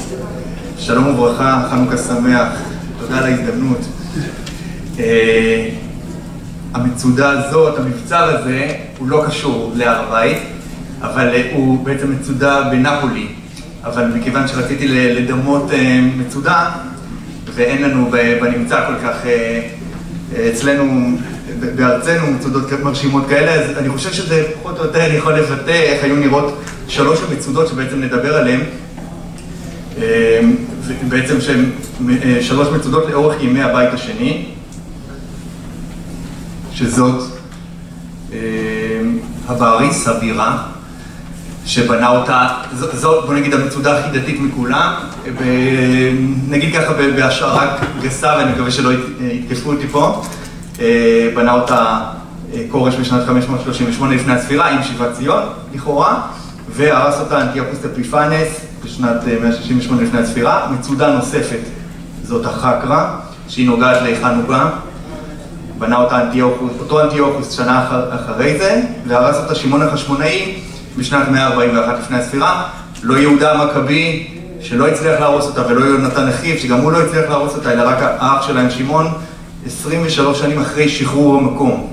שלום וברכה, חנוכה שמח, תודה על ההזדמנות. המצודה הזאת, המבצר הזה, הוא לא קשור להר הבית, אבל הוא בעצם מצודה בנפולי. אבל מכיוון שרציתי לדמות מצודה, ואין לנו בנמצא כל כך אצלנו, בארצנו, מצודות מרשימות כאלה, אז אני חושב שזה פחות או יותר יכול לבטא איך היו נראות שלוש המצודות שבעצם נדבר עליהן. בעצם שהן שלוש מצודות לאורך ימי הבית השני, שזאת הבאריס, הבירה, שבנה אותה, זאת בוא נגיד המצודה הכי דתית מכולם, נגיד ככה בהשערה גסה, ואני מקווה שלא יתקפו אותי פה, בנה אותה כורש בשנת 538 לפני הספירה עם שיבת ציון, לכאורה, והרס אותה אנטיוכוס אפיפנס בשנת 168 לפני הספירה. מצודה נוספת זאת החקרא, שהיא נוגעת לחנוכה, בנה אותה אותו אנטיוכוס שנה אחרי זה, והרס אותה שמעון החשמונאי בשנת 141 לפני הספירה. לא יהודה המכבי שלא הצליח להרוס אותה, ולא יונתן אחיו שגם הוא לא הצליח להרוס אותה, אלא רק האח שלהם שמעון 23 שנים אחרי שחרור המקום.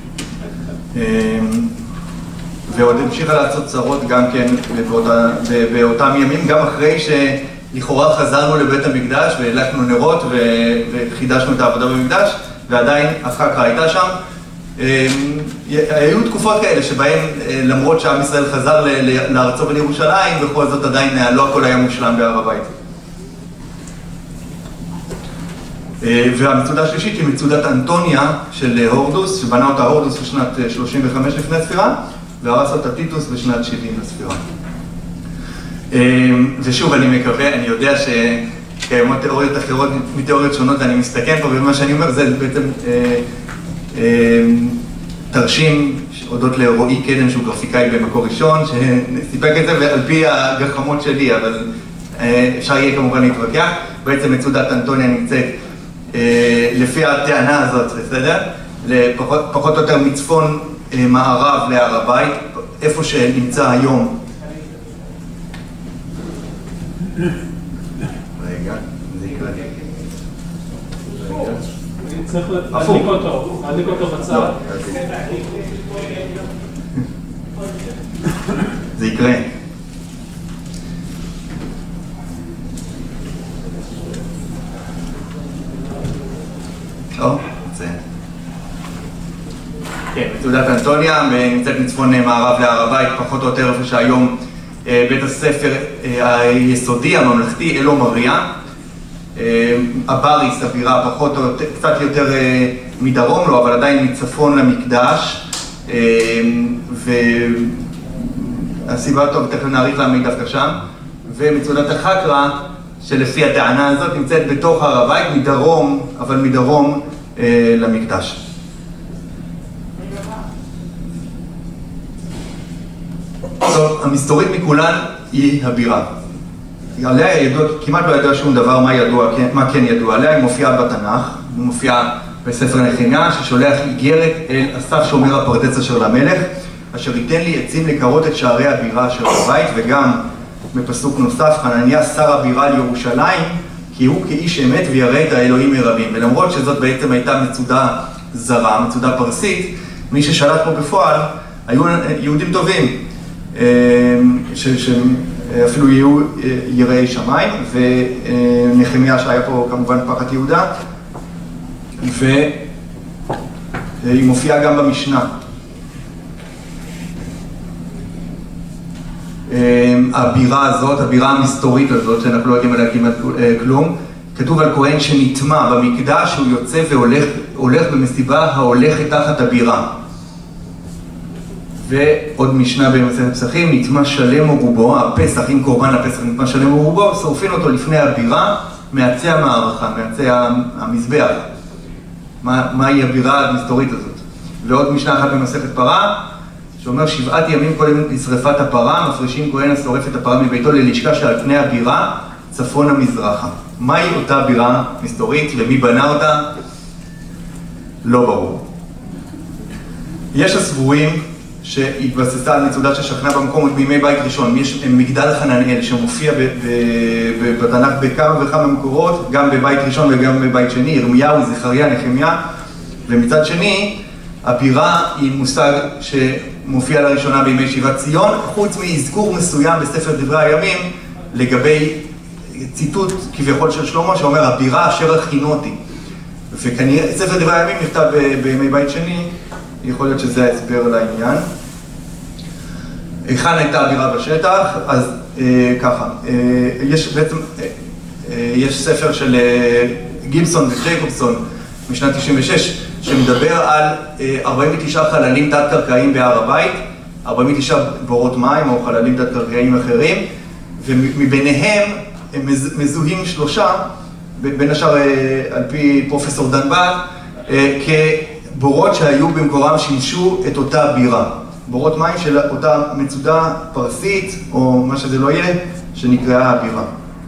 ועוד המשיכה לעשות צרות גם כן באותם ימים, גם אחרי שלכאורה חזרנו לבית המקדש והדלקנו נרות וחידשנו את העבודה במקדש, ועדיין החקרא הייתה שם. היו תקופות כאלה שבהן למרות שעם ישראל חזר לארצו ולירושלים, בכל זאת עדיין לא הכל היה מושלם בהר הבית. והמצודה השלישית היא מצודת אנטוניה של הורדוס, שבנה אותה הורדוס בשנת 35 לפני הספירה, והרס אותה טיטוס בשנת 70 לספירה. ושוב, אני מקווה, אני יודע שקיימות תיאוריות אחרות מתיאוריות שונות, ואני מסתכן פה, ומה שאני אומר זה בעצם תרשים הודות לרועי קדם, שהוא גרפיקאי במקור ראשון, שסיפק את זה ועל פי הגחמות שלי, אבל אפשר יהיה כמובן להתווכח. בעצם מצודת אנטוניה נמצאת לפי הטענה הזאת, בסדר? פחות או יותר מצפון מערב להר הבית, איפה שנמצא היום. רגע, זה יקרה. צריך להדליק אותו בצד. זה יקרה. זה. כן, מצודת אנטוניה נמצאת מצפון מערב להר הבית, פחות או יותר איפה שהיום בית הספר היסודי, הממלכתי, אלו מריה. הבאריס, הבירה, פחות או קצת יותר מדרום לו, אבל עדיין מצפון למקדש. והסיבה טוב, תכף נעריך להעמיד דווקא שם. ומצודת החקרא, שלפי הטענה הזאת נמצאת בתוך הר הבית, מדרום, אבל מדרום למקדש. טוב, המסתורית מכולן היא הבירה. עליה ידוע, כמעט לא ידוע שום דבר מה כן ידוע. עליה היא מופיעה בתנ"ך, היא מופיעה בספר נחמיה, ששולח איגרת אל אסף שומר הפרדס אשר למלך, אשר ייתן לי עצים לקרות את שערי הבירה אשר בבית, וגם בפסוק נוסף, חנניה שר הבירה לירושלים, כי הוא כאיש אמת וירא את האלוהים מרבים. ולמרות שזאת בעצם הייתה מצודה זרה, מצודה פרסית, מי ששלט פה בפועל היו יהודים טובים, שאפילו יהיו יראי שמיים, ונחמיה שהיה פה כמובן פחת יהודה, והיא מופיעה גם במשנה. הבירה הזאת, הבירה המסתורית הזאת, שאנחנו לא יודעים עליה כמעט כלום, כתוב על כהן שנטמע במקדש, שהוא יוצא והולך במסיבה ההולכת תחת הבירה. ועוד משנה במסכת פסחים, נטמע שלם או רובו, הפסח, עם קורבן הפסח נטמע שלם או רובו, שורפים אותו לפני הבירה, מעצי המערכה, מעצי המזבח. מהי הבירה המסתורית הזאת? ועוד משנה אחת במסכת פרה, שאומר 7 ימים קודם לשרפת הפרה, מפרישים כהן השורף את הפרה מביתו ללשכה שעל פני הבירה, צפון המזרחה. מהי אותה בירה מסתורית ומי בנה אותה? לא ברור. יש הסבורים שהתבססה על מצודה ששכנה במקום עוד בימי בית ראשון. יש מגדל חננאל שמופיע בתנ"ך בכמה וכמה מקורות, גם בבית ראשון וגם בבית שני, ירמיהו, זכריה, נחמיה. ומצד שני, הבירה היא מושג שמופיע לראשונה בימי שיבת ציון, חוץ מאזכור מסוים בספר דברי הימים, לגבי ציטוט כביכול של שלמה שאומר, הבירה אשר הכינותי. וכנראה, ספר דברי הימים נכתב בימי בית שני, יכול להיות שזה ההסבר לעניין. היכן הייתה הבירה בשטח, אז ככה, יש בעצם, יש ספר של גיבסון וג'ייקובסון משנת 96, שמדבר על 49 חללים תת-קרקעיים בהר הבית, 49 בורות מים או חללים תת-קרקעיים אחרים, ומביניהם הם מזוהים 3, בין השאר על פי פרופסור דן בת, כבורות שהיו במקורם שימשו את אותה בירה. בורות מים של אותה מצודה פרסית, או מה שזה לא יהיה, שנקראה הבירה.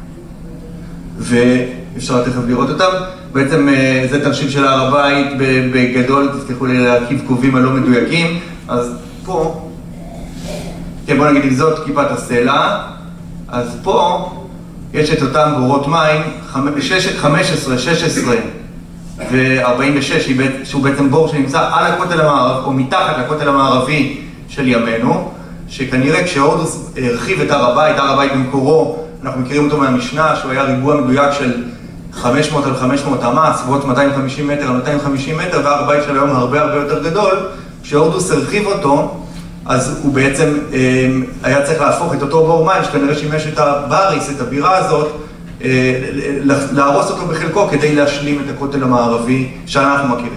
ואפשר תכף לראות אותם. בעצם זה תרשים של הר הבית בגדול, תסלחו לי להרכיב קרובים הלא מדויקים. אז פה, כן, בוא נגיד אם זאת כיפת הסלע, אז פה יש את אותם בורות מים, 15, 16 ו-46, שהוא בעצם בור שנמצא על הכותל המערבי, או מתחת לכותל המערבי של ימינו, שכנראה כשהורדוס הרחיב את הר הבית, הר הבית במקורו, אנחנו מכירים אותו מהמשנה, שהוא היה ריבוע מדויק של 500 על 500 אמה, סביבות 250 מטר על 250 מטר, והר הבית של היום הרבה הרבה יותר גדול. כשהורדוס הרחיב אותו, אז הוא בעצם היה צריך להפוך את אותו בור מים, שכנראה שימש את הבריס, את הבירה הזאת, להרוס אותו בחלקו כדי להשלים את הכותל המערבי שאנחנו מכירים.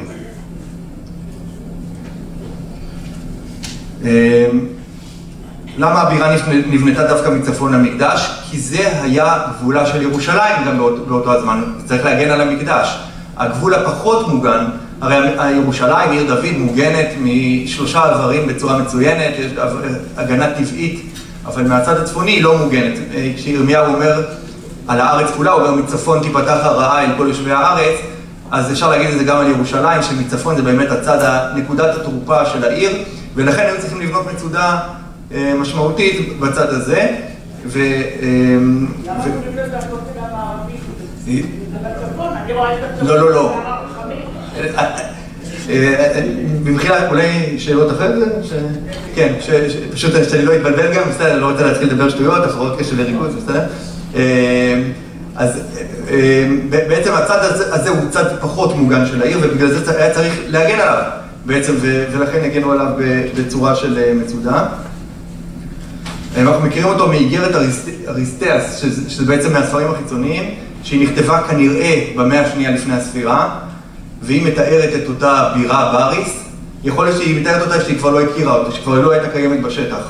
למה הבירה נבנתה דווקא מצפון למקדש? כי זה היה גבולה של ירושלים גם באותו הזמן, צריך להגן על המקדש. הגבול הפחות מוגן, הרי ירושלים, עיר דוד, מוגנת מ3 דברים בצורה מצוינת, יש הגנה טבעית, אבל מהצד הצפוני היא לא מוגנת. כשירמיהו אומר על הארץ כולה, הוא אומר מצפון תיפתח הרעה אל כל יושבי הארץ, אז אפשר להגיד את זה גם על ירושלים, שמצפון זה באמת נקודת התורפה של העיר, ולכן היו צריכים לבנות מצודה משמעותית בצד הזה. למה הוא נבנה את הכותל המערבי? אני רואה את הצפון. לא. במחילה, אולי שאלות אחרת? כן, פשוט שאני לא אתבלבל גם, בסדר, אני לא רוצה להתחיל לדבר שטויות, הפרעות קשב וריכוז, בסדר? אז בעצם הצד הזה הוא צד פחות מוגן של העיר, ובגלל זה היה צריך להגן עליו בעצם, ולכן הגנו עליו בצורה של מצודה. אנחנו מכירים אותו מאיגרת אריסטאס, שזה בעצם מהספרים החיצוניים, שהיא נכתבה כנראה במאה השנייה לפני הספירה, והיא מתארת את אותה בירה בריס. יכול להיות שהיא מתארת אותה שהיא כבר לא הכירה אותה, שכבר לא הייתה קיימת בשטח.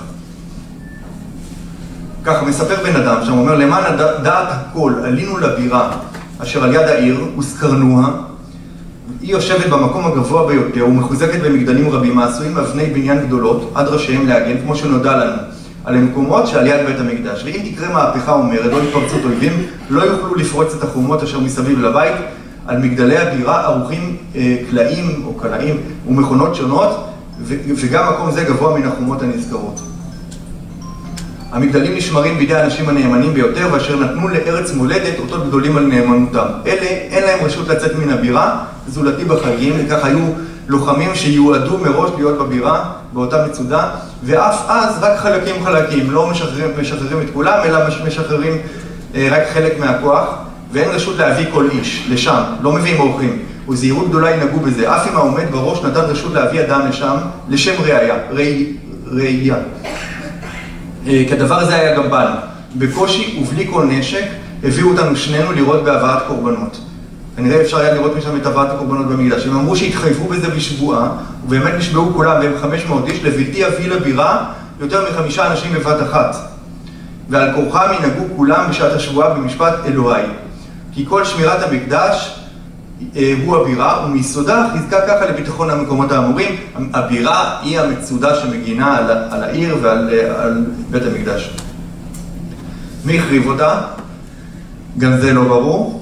ככה מספר בן אדם שם, אומר, למען דעת הכל עלינו לבירה אשר על יד העיר וסקרנוה. היא יושבת במקום הגבוה ביותר ומחוזקת במגדלים רבים העשויים אבני בניין גדולות עד ראשיהם להגן, כמו שנודע לנו, על המקומות שעל יד בית המקדש. ואם תקרה מהפכה אומרת, לא התפרצות אויבים, לא יוכלו לפרוץ את החומות אשר מסביב לבית. על מגדלי הבירה ערוכים קלעים או קלעים ומכונות שונות, וגם מקום זה גבוה מן החומות הנזכרות. המגדלים נשמרים בידי האנשים הנאמנים ביותר, ואשר נתנו לארץ מולדת אותות גדולים על נאמנותם. אלה, אין להם רשות לצאת מן הבירה, זולתי בחגים, וכך היו לוחמים שיועדו מראש להיות בבירה, באותה מצודה, ואף אז רק חלקים, לא משחררים את כולם, אלא משחררים רק חלק מהכוח, ואין רשות להביא כל איש לשם, לא מביאים אורחים, וזהירות גדולה ינהגו בזה. אף אם העומד בראש נתן רשות להביא אדם לשם, לשם ראייה. כדבר הזה היה גם בנו. בקושי ובלי כל נשק, הביאו אותנו שנינו לראות בהבאת קורבנות. כנראה אפשר היה לראות משם את הבאת הקורבנות במקדש. הם אמרו שהתחייבו בזה בשבועה, ובאמת נשבעו כולם, והם 500 איש, לבלתי אביא לבירה יותר מ5 אנשים בבת אחת. ועל כורחם ינהגו כולם בשעת השבועה במשפט אלוהי. כי כל שמירת המקדש הוא הבירה, ומיסודה חיזקה ככה לביטחון המקומות האמורים. הבירה היא המצודה שמגינה על העיר ועל בית המקדש. מי החריב אותה? גם זה לא ברור.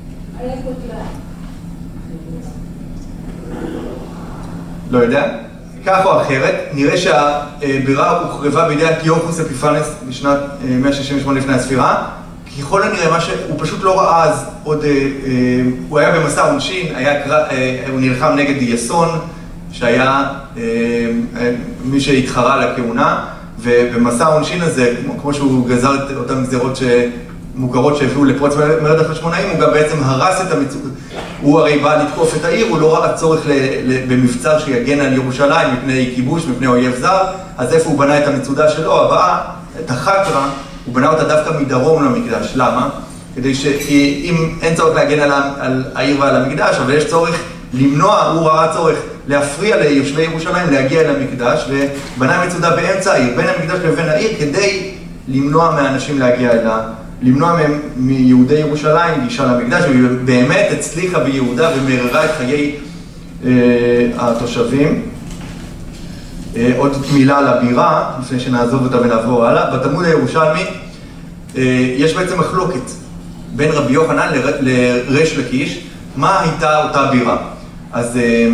לא יודע? כך או אחרת, נראה שהבירה הוחרבה בידי אנטיוכוס אפיפנס בשנת 168 לפני הספירה. ככל הנראה, הוא פשוט לא ראה אז עוד, הוא היה במסע עונשין, הוא נלחם נגד יסון, שהיה מי שהתחרה לכהונה, ובמסע העונשין הזה, כמו שהוא גזר את אותן גזירות מוכרות שהביאו לפרוץ מרד החשמונאים, הוא גם בעצם הרס את המצוקה. הוא הרי בא לתקוף את העיר, הוא לא ראה צורך במבצר שיגן על ירושלים מפני כיבוש, מפני אויב זר, אז איפה הוא בנה את המצודה שלו? הבאה, את החקרא, הוא בנה אותה דווקא מדרום למקדש. למה? כדי שאם אין צורך להגן על העיר ועל המקדש, אבל יש צורך למנוע, הוא ראה צורך להפריע ליושבי ירושלים להגיע אל המקדש, ובנה מצודה באמצע העיר, בין המקדש לבין העיר, כדי למנוע מהאנשים להגיע אליו. למנוע מיהודי ירושלים גישה למקדש, והיא באמת הצליחה ביהודה ומררה את חיי התושבים. עוד מילה על הבירה, לפני שנעזוב אותה ונעבור הלאה. בתלמוד הירושלמי יש בעצם מחלוקת בין רבי יוחנן לריש לקיש, מה הייתה אותה בירה. אז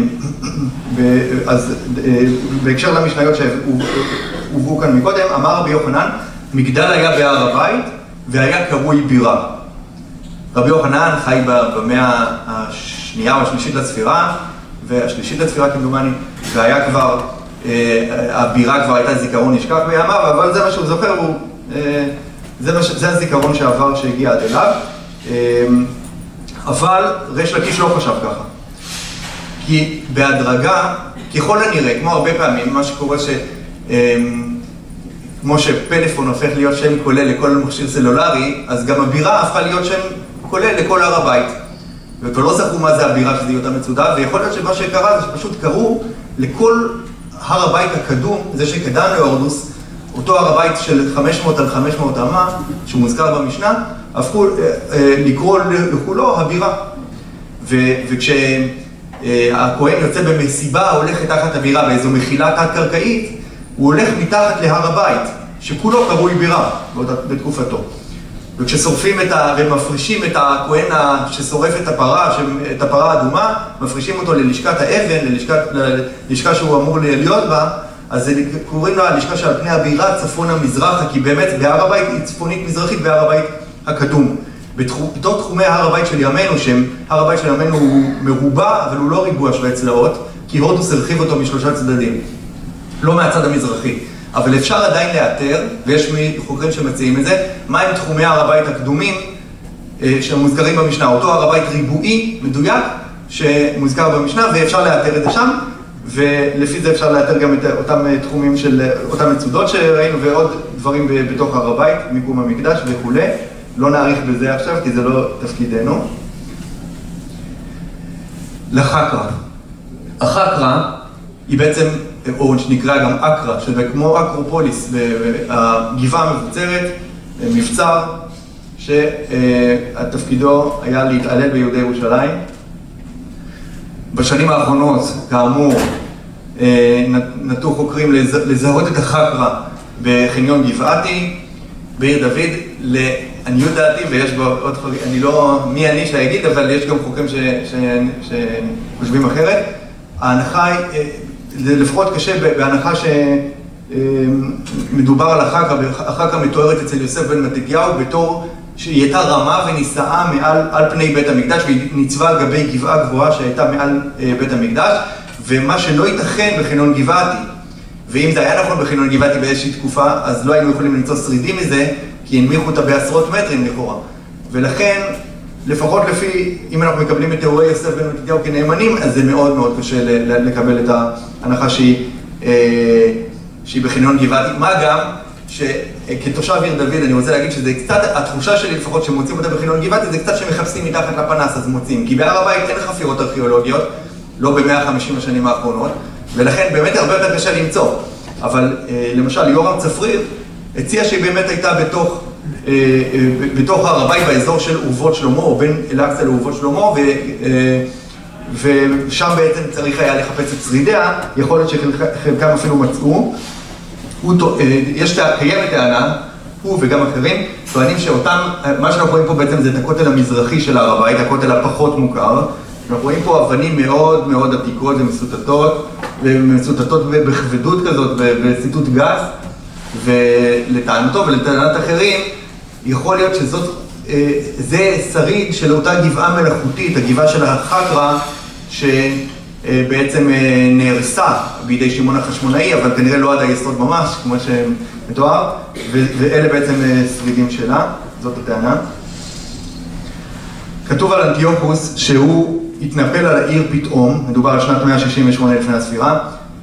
בהקשר למשניות שהובאו כאן מקודם, אמר רבי יוחנן, מגדל היה בהר הבית, והיה קרוי בירה. רבי יוחנן חי במאה השנייה או השלישית לספירה, והשלישית לספירה כמדומני, והיה כבר, הבירה כבר הייתה זיכרון נשכח בימיו, אבל זה מה שהוא זוכר, זה הזיכרון שעבר שהגיע עד אליו. אבל ריש לקיש לא חשב ככה. כי בהדרגה, ככל הנראה, כמו הרבה פעמים, מה שקורה כמו שפלאפון הופך להיות שם כולל לכל מכשיר סלולרי, אז גם הבירה הפכה להיות שם כולל לכל הר הבית. וכבר לא זכו מה זה הבירה שזה אותה מצודה, ויכול להיות שמה שקרה זה שפשוט קראו לכל הר הבית הקדום, זה שקדם להורדוס, אותו הר הבית של 500 על 500 אמה, שהוא מוזכר במשנה, הפכו לקרוא לכולו הבירה. וכשהכהן יוצא במסיבה, הולך תחת הבירה באיזו מחילה תת-קרקעית, הוא הולך מתחת להר הבית, שכולו קרוי בירה בתקופתו. וכששורפים ומפרישים את הכהן ששורף את הפרה האדומה, מפרישים אותו ללשכת האבן, ללשכה שהוא אמור להיות בה, אז קוראים לה לשכה שעל פני הבירה צפונה מזרחה, כי באמת בהר הבית היא צפונית מזרחית בהר הבית הקדום. בתוך תחומי הר הבית של ימינו, הר הבית של ימינו הוא מרובע, אבל הוא לא ריבוע שווה צלעות, כי הורדוס הרחיב אותו משלושה צדדים. לא מהצד המזרחי, אבל אפשר עדיין לאתר, ויש חוקרים שמציעים את זה, מהם תחומי הר הבית הקדומים שמוזכרים במשנה. אותו הר הבית ריבועי, מדויק, שמוזכר במשנה, ואפשר לאתר את זה שם, ולפי זה אפשר לאתר גם את אותם תחומים של אותם מצודות שראינו, ועוד דברים בתוך הר הבית, מיקום המקדש וכו'. לא נאריך בזה עכשיו, כי זה לא תפקידנו. לחקרא. החקרא היא בעצם, או שנקרא גם אקרא, שזה כמו אקרופוליס, הגבעה המבוצרת, מבצר, שתפקידו היה להתעלל ביהודי ירושלים. בשנים האחרונות, כאמור, נטו חוקרים לזהות את החקרא בחניון גבעתי, בעיר דוד, לעניות דעתי, ויש בו עוד חוקרים, אני לא מי אני שיגיד, אבל יש גם חוקרים שחושבים אחרת. ההנחה היא, זה לפחות קשה בהנחה שמדובר על החקרא מתוארת אצל יוסף בן מתתיהו בתור שהיא הייתה רמה ונישאה על פני בית המקדש, והיא ניצבה על גבי גבעה גבוהה שהייתה מעל בית המקדש, ומה שלא ייתכן בחניון גבעתי. ואם זה היה נכון בחניון גבעתי באיזושהי תקופה, אז לא היינו יכולים למצוא שרידים מזה, כי הנמיכו אותה בעשרות מטרים לכאורה. ולכן, לפחות לפי, אם אנחנו מקבלים את תיאורי יוסף בן מתתיהו כנאמנים, אז זה מאוד מאוד קשה לקבל את ההנחה שהיא בחניון גבעתי. מה גם שכתושב עיר דוד אני רוצה להגיד שזה קצת, התחושה שלי לפחות שמוצאים אותה בחניון גבעתי, זה קצת שמחפשים מתחת לפנס, אז מוצאים. כי בהר הבית אין חפירות ארכיאולוגיות, לא ב-150 השנים האחרונות, ולכן באמת הרבה יותר קשה למצוא. אבל למשל יורם צפריר הציע שהיא באמת הייתה בתוך הר הבית באזור של אורוות שלמה, או בין אל-אקצא לאורוות שלמה, ושם בעצם צריך היה לחפש את שרידיה, יכול להיות שחלקם אפילו מצאו. קיימת טענה, הוא וגם אחרים, טוענים שאותם, מה שאנחנו רואים פה בעצם זה את הכותל המזרחי של הר הבית, הכותל הפחות מוכר, אנחנו רואים פה אבנים מאוד מאוד עתיקות ומסוטטות בכבדות כזאת, בסיטוט גס, ולטענתו ולטענת אחרים, יכול להיות זה שריד של אותה גבעה מלאכותית, הגבעה של החקרא, שבעצם נהרסה בידי שמעון החשמונאי, אבל כנראה לא עד היסוד ממש, כמו שמתואר, ואלה בעצם שרידים שלה, זאת הטענה. כתוב על אנטיוכוס שהוא התנפל על העיר פתאום, מדובר על שנת 168 לפני הספירה,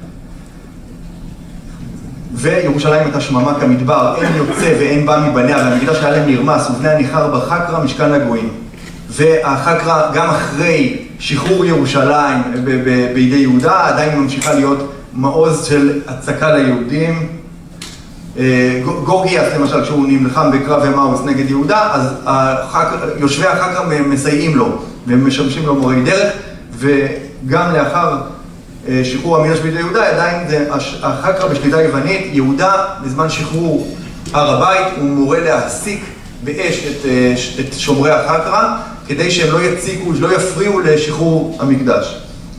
וירושלים הייתה שממה כמדבר, אין יוצא ואין בא מבניה, והמקדש היה להם נרמס, ובניה ניחר בחקרא משכן לגויים. והחקרא, גם אחרי שחרור ירושלים בידי יהודה, עדיין ממשיכה להיות מעוז של הצקה ליהודים. גורגיאס למשל, כשהוא נלחם בקרב אמאוס נגד יהודה, אז יושבי החקרא מסייעים לו, והם משמשים לו מורי דרך, וגם לאחר שחרור המקדש בידי יהודה, עדיין החקרא בשליטה יוונית. יהודה, בזמן שחרור הר הבית, הוא מורה להעסיק באש את שומרי החקרא, כדי שהם לא יציקו, לא יפריעו לשחרור המקדש.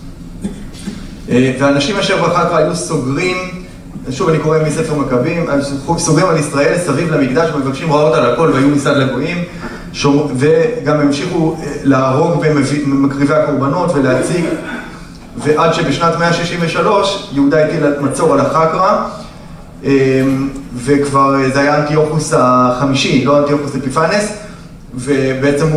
ואנשים אשר בחקרא היו סוגרים, שוב אני קורא מספר מכבים, סוגרים על ישראל סביב למקדש ומבקשים רעות על הכל והיו מסעד לגויים, וגם המשיכו להרוג במקריבי הקורבנות ולהציג, ועד שבשנת 163 יהודה הטיל מצור על החקרא, וכבר זה היה אנטיוכוס החמישי, לא אנטיוכוס אפיפנס, ובעצם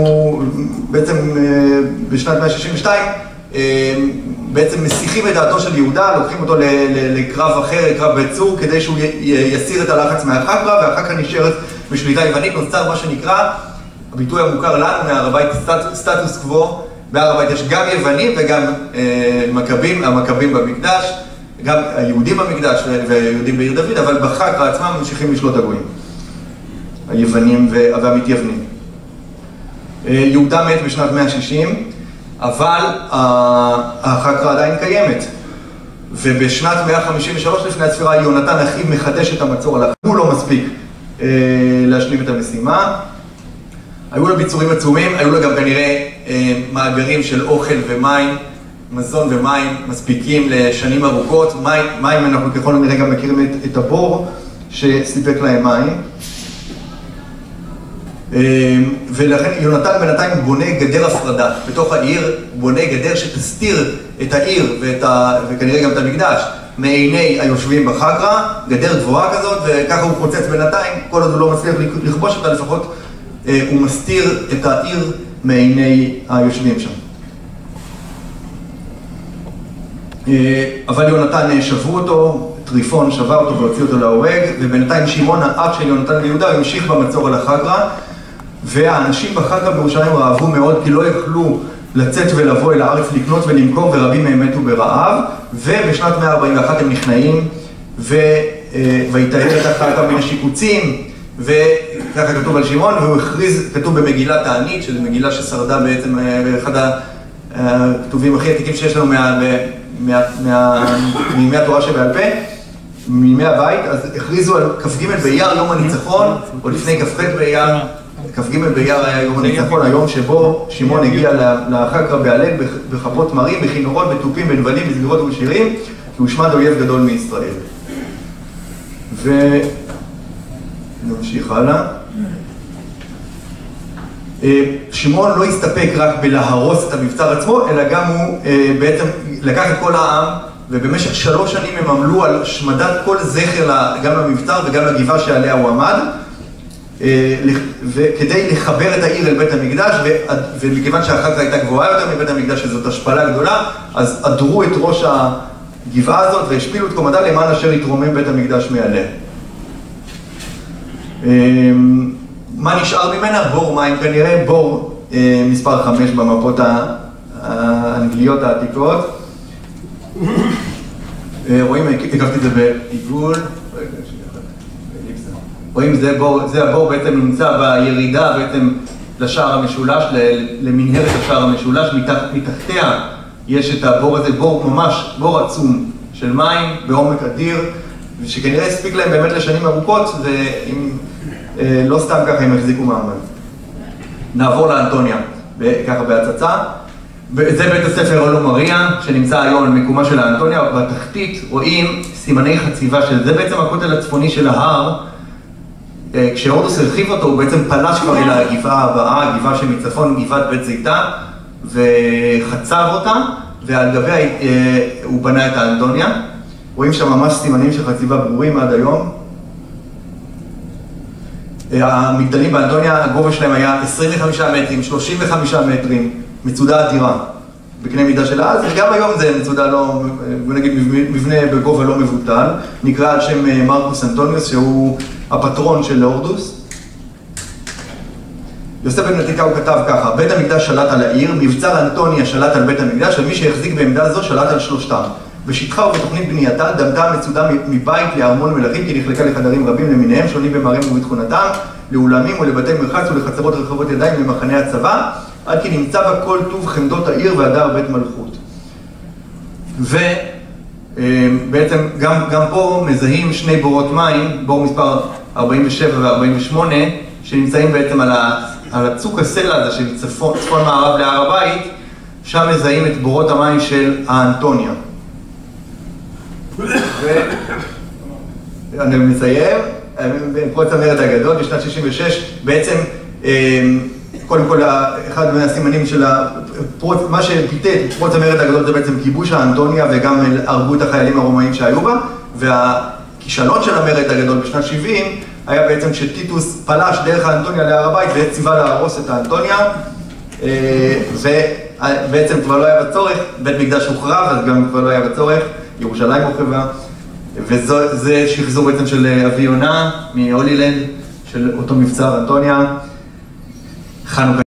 בשנת 162 בעצם מסיחים את דעתו של יהודה, לוקחים אותו לקרב אחר, לקרב בית צור, כדי שהוא יסיר את הלחץ מהחקרא, והחקרא נשארת בשליטה יוונית. נוצר מה שנקרא, הביטוי המוכר לנו מהר הבית, סטטוס קוו. בהר הבית יש גם יוונים וגם המכבים במקדש, גם היהודים במקדש והיהודים בעיר דוד, אבל בחקרא עצמם ממשיכים לשלוט הגויים, היוונים והמתייוונים. יהודה מת בשנת 160, אבל החקרא עדיין קיימת. ובשנת 153 לפני הספירה, יונתן אחיו מחדש את המצור על החקרא. הוא לא מספיק להשלים את המשימה. היו לו ביצורים עצומים, היו לו גם כנראה מאגרים של אוכל ומים, מזון ומים מספיקים לשנים ארוכות. מים אנחנו ככל הנראה גם מכירים את הבור שסיפק להם מים. ולכן יונתן בינתיים בונה גדר הפרדה בתוך העיר, בונה גדר שתסתיר את העיר וכנראה גם את המקדש מעיני היושבים בחקרא, גדר גבוהה כזאת, וככה הוא פוצץ בינתיים, כל עוד הוא לא מצליח לכבוש אותה, לפחות הוא מסתיר את העיר מעיני היושבים שם. אבל יונתן שבו אותו, טריפון שבה אותו והוציא אותו להורג, ובינתיים שמעון האח של יונתן ליהודה המשיך במצור על החקרא, והאנשים בחקרא בירושלים רעבו מאוד, כי לא יכלו לצאת ולבוא אל הארץ לקנות ולמכור, ורבים מהם מתו ברעב, ובשנת 141 הם נכנעים, ויתאר את החקרא מן השיקוצים, וככה כתוב על שמעון, והוא הכריז, כתוב במגילת הענית, שזו מגילה ששרדה בעצם באחד הכתובים הכי עתיקים שיש לנו מימי התורה שבעל פה, מימי הבית, אז הכריזו על כ"ג באייר יום הניצחון, או לפני כ"ח באייר, כ"ג באייר היה יום הניצחון, היום שבו שמעון הגיע לחקרא בעלג בכפות תמרים, בכינורות, בתופים, בנבלים, בסגירות ובשירים, כי הושמד אויב גדול מישראל. נמשיך הלאה. שמעון לא הסתפק רק בלהרוס את המבצר עצמו, אלא גם הוא בעצם לקח את כל העם, ובמשך 3 שנים הם עמלו על השמדת כל זכר גם למבצר וגם לגבעה שעליה הוא עמד, וכדי לחבר את העיר אל בית המקדש, ומכיוון שהחקרא הייתה גבוהה יותר מבית המקדש, שזאת השפלה גדולה, אז עדרו את ראש הגבעה הזאת והשפילו את קומתה למען אשר יתרומם בית המקדש מעליה. מה נשאר ממנה? בור מים כנראה, בור מספר 5 במפות האנגליות העתיקות. רואים, הקפתי את זה בעיגול. רואים, זה הבור בעצם נמצא בירידה בעצם לשער המשולש, למנהרת השער המשולש. מתחתיה יש את הבור הזה, בור ממש, בור עצום של מים בעומק אדיר, ושכנראה הספיק להם באמת לשנים ארוכות, ואם לא סתם ככה הם החזיקו מעמד. נעבור לאנטוניה, ככה בהצצה. זה בית הספר אולו מריה, שנמצא היום על מקומה של האנטוניה, בתחתית רואים סימני חציבה זה בעצם הכותל הצפוני של ההר. כשהורדוס הרחיב אותו, הוא בעצם פלש כבר אל הגבעה הבאה, הגבעה שמצפון, גבעת בית זיתה, וחצב אותה, ועל גביה הוא בנה את האנטוניה. רואים שם ממש סימנים של חציבה ברורים עד היום. המגדלים באנטוניה, הגובה שלהם היה 25 מטרים, 35 מטרים, מצודה אדירה, בקנה מידה של אז, וגם היום זה מצודה לא, נגיד מבנה בגובה לא מבוטל, נקרא על שם מרקוס אנטוניוס, שהוא הפטרון של הורדוס. יוסף בן מתתיהו כתב ככה, בית המקדש שלט על העיר, מבצר אנטוניה שלט על בית המקדש, ומי שהחזיק בעמדה זו שלט על שלושתם. בשטחה ובתוכנית בנייתה דמתה המצודה מבית לארמון מלכים, כי נחלקה לחדרים רבים למיניהם, שונים במערים ובתכונתם, לאולמים ולבתי מרחץ ולחצרות רחבות ידיים למחנה הצבא, עד כי נמצא בה כל טוב חמדות העיר והדר בית מלכות. ובעצם גם פה מזהים שני בורות מים, בור מספר 47 ו-48, שנמצאים בעצם על הצוק הסלע הזה של צפון מערב להר הבית, שם מזהים את בורות המים של האנטוניה. ואני מסיים, פרוץ המרד הגדול בשנת 66, בעצם קודם כל אחד מהסימנים של מה שפיתה את פרוץ המרד הגדול זה בעצם כיבוש האנטוניה וגם הרגות החיילים הרומאים שהיו בה, והכישלון של המרד הגדול בשנת 70 היה בעצם שטיטוס פלש דרך האנטוניה להר הבית וציווה להרוס את האנטוניה, ובעצם כבר לא היה בצורך, בית מקדש הוחרב אז גם כבר לא היה בצורך, ירושלים הוחרבה, וזה שחזור בעצם של אבי יונה מהולילנד, של אותו מבצר אנטוניה. חנוכה